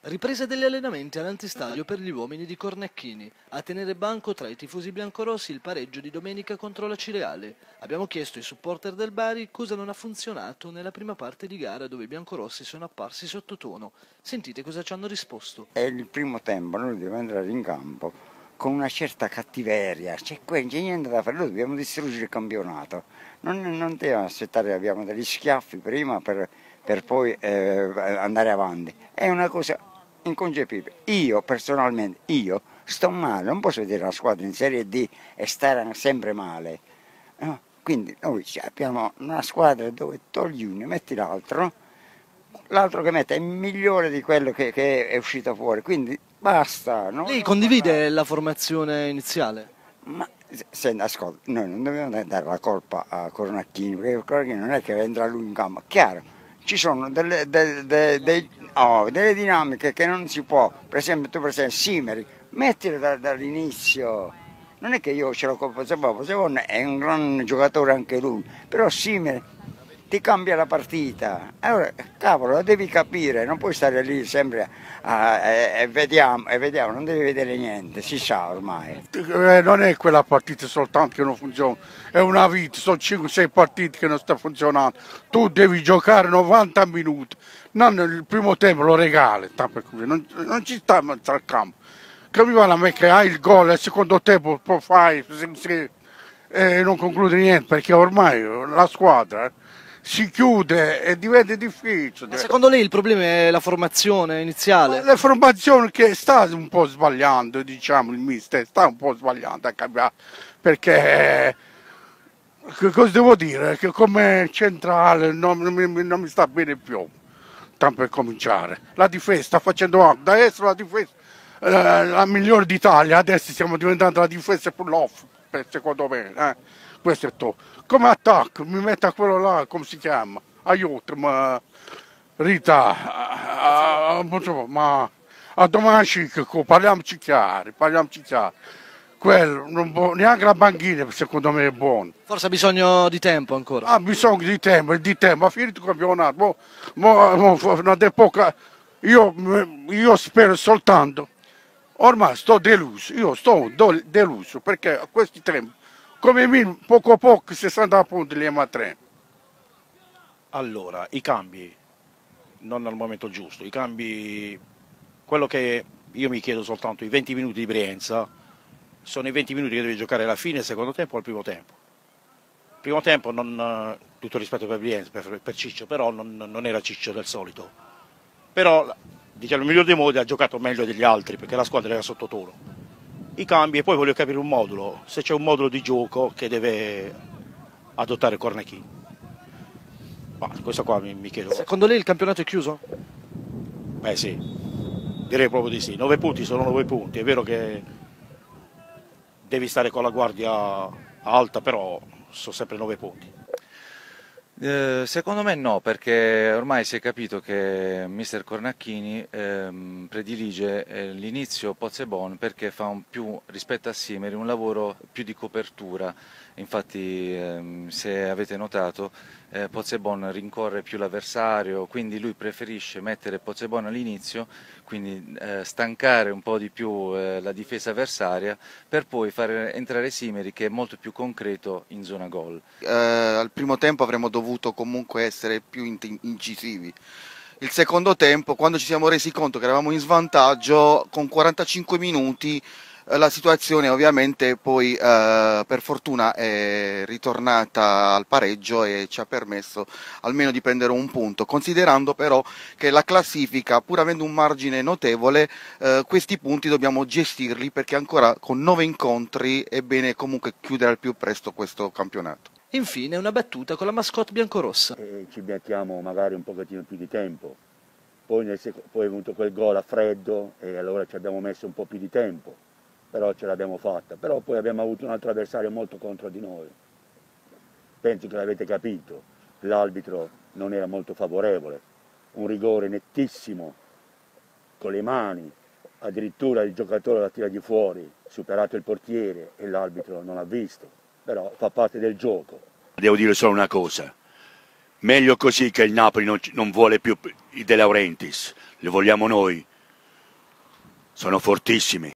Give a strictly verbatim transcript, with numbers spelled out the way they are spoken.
Ripresa degli allenamenti all'antistadio per gli uomini di Cornacchini. A tenere banco tra i tifosi biancorossi il pareggio di domenica contro la Cireale. Abbiamo chiesto ai supporter del Bari cosa non ha funzionato nella prima parte di gara dove i biancorossi sono apparsi sottotono. Sentite cosa ci hanno risposto. È il primo tempo, noi dobbiamo entrare in campo con una certa cattiveria, c'è, c'è niente da fare, noi dobbiamo distruggere il campionato. Non, non dobbiamo aspettare, abbiamo degli schiaffi prima per, per poi eh, andare avanti. È una cosa inconcepibile. Io personalmente, io sto male, non posso vedere la squadra in Serie D e stare sempre male. No? Quindi noi abbiamo una squadra dove togli uno e metti l'altro, l'altro che mette è migliore di quello che, che è uscito fuori, quindi basta. No? Lei condivide la formazione iniziale? Ma se, ascolta, noi non dobbiamo dare la colpa a Cornacchini, perché Cornacchini non è che entra lui in campo, chiaro. Ci sono delle, delle, delle, delle, oh, delle dinamiche che non si può, per esempio tu per esempio Simeri, mettilo da, dall'inizio, non è che io ce l'ho con Pozzebon, Pozzebon è un gran giocatore anche lui, però Simeri ti cambia la partita, allora cavolo lo devi capire, non puoi stare lì sempre a, e, e, vediamo, e vediamo, non devi vedere niente, si sa ormai. Eh, non è quella partita soltanto che non funziona, è una vita, sono cinque sei partite che non sta funzionando, tu devi giocare novanta minuti, non il primo tempo lo regali, non, non ci sta in mezzo al campo, capiva a me che hai il gol e il secondo tempo poi fai e eh, non conclude niente perché ormai la squadra si chiude e diventa difficile. Ma secondo lei il problema è la formazione iniziale? La formazione che sta un po' sbagliando, diciamo, il mister sta un po' sbagliando a cambiare, perché che cosa devo dire? Che come centrale non, non, mi, non mi sta bene più, tanto per cominciare. La difesa sta facendo anche, da essere la difesa eh, la migliore d'Italia, adesso stiamo diventando la difesa pull-off, secondo me. Eh. Questo è tutto. Come attacco, mi metta quello là, come si chiama? Aiuto, ma Rita, uh, ma a domani parliamoci chiari, parliamoci chiari. Quello, non può, neanche la banchina secondo me è buono. Forse ha bisogno di tempo ancora. Ha bisogno di tempo, di tempo, ha finito il campionato. Mo, mo, mo, una poca, io, io spero soltanto, ormai sto deluso, io sto deluso perché a questi tempi, come me, poco a poco sessanta punti li a tre. Allora, i cambi, non al momento giusto, i cambi, quello che io mi chiedo soltanto, i venti minuti di Brienza, sono i venti minuti che devi giocare alla fine, al secondo tempo o al primo tempo. Il primo tempo, non, tutto rispetto per Brienza, per, per Ciccio, però non, non era Ciccio del solito. Però, diciamo, il miglior dei modi ha giocato meglio degli altri, perché la squadra era sottotono. I cambi, e poi voglio capire un modulo, se c'è un modulo di gioco che deve adottare Cornacchini. Ma questo qua mi, mi chiedo. Secondo lei il campionato è chiuso? Beh sì, direi proprio di sì. Nove punti sono nove punti, è vero che devi stare con la guardia alta, però sono sempre nove punti. Eh, secondo me no, perché ormai si è capito che mister Cornacchini ehm, predilige eh, l'inizio Pozzebon perché fa un più, rispetto a Simeri, un lavoro più di copertura. Infatti ehm, se avete notato eh, Pozzebon rincorre più l'avversario, quindi lui preferisce mettere Pozzebon all'inizio, quindi eh, stancare un po' di più eh, la difesa avversaria per poi far entrare Simeri che è molto più concreto in zona gol. Eh, al primo tempo avremmo dovuto comunque essere più incisivi. Il secondo tempo, quando ci siamo resi conto che eravamo in svantaggio, con quarantacinque minuti eh, la situazione ovviamente poi eh, per fortuna è ritornata al pareggio e ci ha permesso almeno di prendere un punto, considerando però che la classifica, pur avendo un margine notevole, eh, questi punti dobbiamo gestirli perché ancora con nove incontri è bene comunque chiudere al più presto questo campionato. Infine una battuta con la mascotte biancorossa. E ci mettiamo magari un pochettino più di tempo, poi, nel poi è venuto quel gol a freddo e allora ci abbiamo messo un po' più di tempo, però ce l'abbiamo fatta, però poi abbiamo avuto un altro avversario molto contro di noi. Penso che l'avete capito, l'arbitro non era molto favorevole, un rigore nettissimo, con le mani, addirittura il giocatore la tira di fuori, superato il portiere e l'arbitro non l'ha visto. Però fa parte del gioco. Devo dire solo una cosa, meglio così che il Napoli non, non vuole più i De Laurentiis, li vogliamo noi, sono fortissimi.